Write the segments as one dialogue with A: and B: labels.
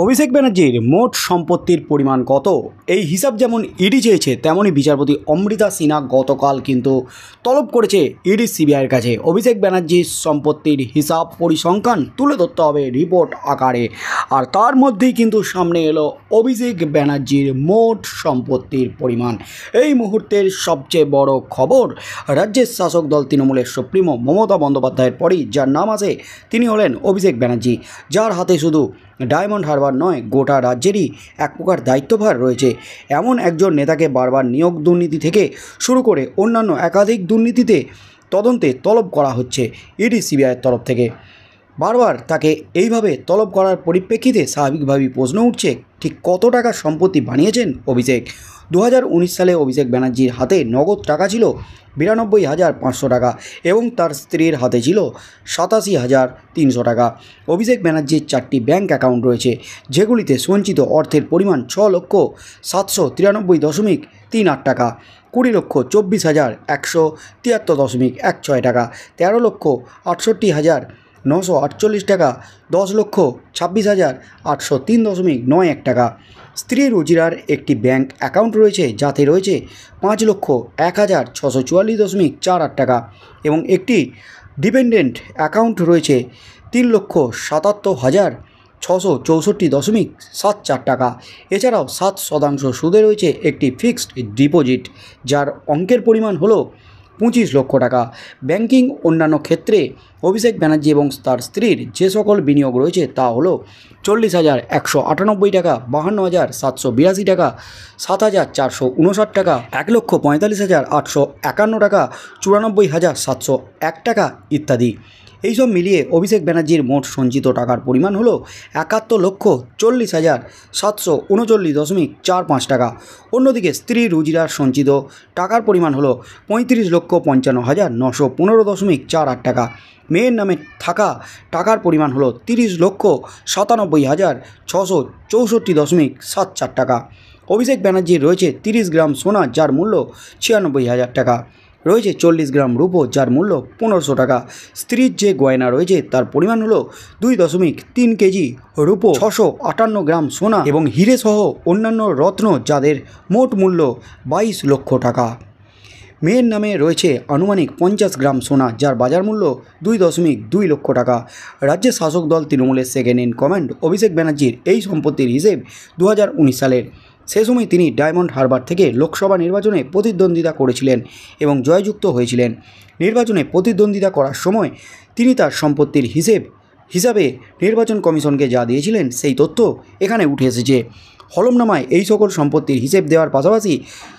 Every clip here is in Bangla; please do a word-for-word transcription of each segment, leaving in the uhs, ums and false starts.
A: অভিষেক ব্যানার্জির মোট সম্পত্তির পরিমাণ কত, এই হিসাব যেমন ইডি চেয়েছে তেমনই বিচারপতি অমৃতা সিনহা গতকাল কিন্তু তলব করেছে ইডি সিবিআইয়ের কাছে। অভিষেক ব্যানার্জির সম্পত্তির হিসাব পরিসংখ্যান তুলে ধরতে হবে রিপোর্ট আকারে, আর তার মধ্যেই কিন্তু সামনে এলো অভিষেক ব্যানার্জির মোট সম্পত্তির পরিমাণ। এই মুহূর্তের সবচেয়ে বড় খবর, রাজ্যের শাসক দল তৃণমূলের সুপ্রিমো মমতা বন্দ্যোপাধ্যায়ের পরই যার নাম আছে তিনি হলেন অভিষেক ব্যানার্জি, যার হাতে শুধু ডায়মন্ড হারবার নয় গোটা রাজ্যেরই এক প্রকার দায়িত্বভার রয়েছে। এমন একজন নেতাকে বারবার নিয়োগ দুর্নীতি থেকে শুরু করে অন্যান্য একাধিক দুর্নীতিতে তদন্তে তলব করা হচ্ছে ইডি সিবিআইয়ের তরফ থেকে। বারবার তাকে এইভাবে তলব করার পরিপ্রেক্ষিতে স্বাভাবিকভাবেই প্রশ্ন উঠছে, ঠিক কত টাকা সম্পত্তি বানিয়েছেন অভিষেক। দু হাজার উনিশ সালে অভিষেক ব্যানার্জির হাতে নগদ টাকা ছিল বিরানব্বই হাজার পাঁচশো টাকা এবং তার স্ত্রীর হাতে ছিল সাতাশি হাজার তিনশো টাকা। অভিষেক ব্যানার্জির চারটি ব্যাঙ্ক অ্যাকাউন্ট রয়েছে, যেগুলিতে সঞ্চিত অর্থের পরিমাণ ছ লক্ষ সাতশো তিরানব্বই দশমিক তিন আট টাকা, কুড়ি লক্ষ চব্বিশ হাজার একশো তিয়াত্তর দশমিক এক ছয় টাকা, তেরো লক্ষ আটষট্টি হাজার নশো আটচল্লিশ টাকা, দশ লক্ষ ছাব্বিশ হাজার আটশো তিন দশমিক নয় এক টাকা। স্ত্রী রুজিরার একটি ব্যাঙ্ক অ্যাকাউন্ট রয়েছে, যাতে রয়েছে পাঁচ লক্ষ এক হাজার ছশো চুয়াল্লিশ দশমিক চার আট টাকা এবং একটি ডিপেন্ডেন্ট অ্যাকাউন্ট রয়েছে তিন লক্ষ সাতাত্তর হাজার ছশো চৌষট্টি দশমিক সাত চার টাকা। এছাড়াও সাত শতাংশ সুদে রয়েছে একটি ফিক্সড ডিপোজিট, যার অঙ্কের পরিমাণ হলো পঁচিশ লক্ষ টাকা। ব্যাংকিং অন্যান্য ক্ষেত্রে অভিষেক ব্যানার্জি এবং তার স্ত্রীর যে সকল বিনিয়োগ রয়েছে তা হলো চল্লিশ হাজার একশো আটানব্বই টাকা, বাহান্ন হাজার সাতশো বিরাশি টাকা, সাত হাজার চারশো উনষাট টাকা, এক লক্ষ পঁয়তাল্লিশ হাজার আটশো একান্ন টাকা, চুরানব্বই হাজার সাতশো এক টাকা ইত্যাদি। এইসব মিলিয়ে অভিষেক ব্যানার্জির মোট সঞ্চিত টাকার পরিমাণ হলো একাত্তর লক্ষ চল্লিশ হাজার সাতশো উনচল্লিশ দশমিক চার পাঁচ টাকা। অন্যদিকে স্ত্রী রুজিরার সঞ্চিত টাকার পরিমাণ হলো পঁয়ত্রিশ লক্ষ পঞ্চান্ন হাজার নশো পনেরো দশমিক চার আট টাকা। মেয়ের নামে থাকা টাকার পরিমাণ হলো তিরিশ লক্ষ সাতানব্বই হাজার ছশো চৌষট্টি দশমিক সাত চার টাকা। অভিষেক ব্যানার্জির রয়েছে তিরিশ গ্রাম সোনা, যার মূল্য ছিয়ানব্বই হাজার টাকা। রয়েছে চল্লিশ গ্রাম রূপো, যার মূল্য পনেরোশো টাকা। স্ত্রীর যে গয়না রয়েছে তার পরিমাণ হলো দুই দশমিক তিন কেজি রূপো, ছশো আটান্ন গ্রাম সোনা এবং হিরে সহ অন্যান্য রত্ন, যাদের মোট মূল্য বাইশ লক্ষ টাকা। মেয়ের নামে রয়েছে আনুমানিক পঞ্চাশ গ্রাম সোনা, যার বাজার মূল্য দুই দশমিক দুই লক্ষ টাকা। রাজ্যের শাসক দল তৃণমূলের সেকেন্ড ইন কমান্ড অভিষেক ব্যানার্জির এই সম্পত্তির হিসেব দু হাজার উনিশ সালের। সে সময় তিনি ডায়মন্ড হারবার থেকে লোকসভা নির্বাচনে প্রতিদ্বন্দ্বিতা করেছিলেন এবং জয়যুক্ত হয়েছিলেন। নির্বাচনে প্রতিদ্বন্দ্বিতা করার সময় তিনি তার সম্পত্তির হিসেব হিসাবে নির্বাচন কমিশনকে যা দিয়েছিলেন সেই তথ্য এখানে উঠে এসেছে। হলফনামায় এই সকল সম্পত্তির হিসেব দেওয়ার পাশাপাশি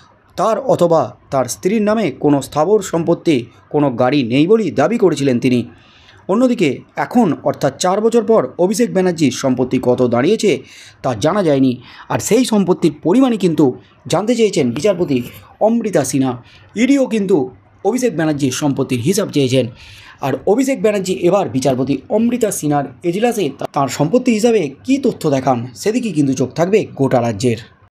A: তার অথবা তার স্ত্রীর নামে কোনো স্থাবর সম্পত্তি, কোনো গাড়ি নেই বলেই দাবি করেছিলেন তিনি। অন্যদিকে এখন অর্থাৎ চার বছর পর অভিষেক ব্যানার্জির সম্পত্তি কত দাঁড়িয়েছে তা জানা যায়নি, আর সেই সম্পত্তির পরিমাণই কিন্তু জানতে চেয়েছেন বিচারপতি অমৃতা সিনহা। ইডিও কিন্তু অভিষেক ব্যানার্জির সম্পত্তির হিসাব চেয়েছেন, আর অভিষেক ব্যানার্জি এবার বিচারপতি অমৃতা সিনহার এজলাসে তার সম্পত্তি হিসাবে কী তথ্য দেখান সেদিকেই কিন্তু চোখ থাকবে গোটা রাজ্যের।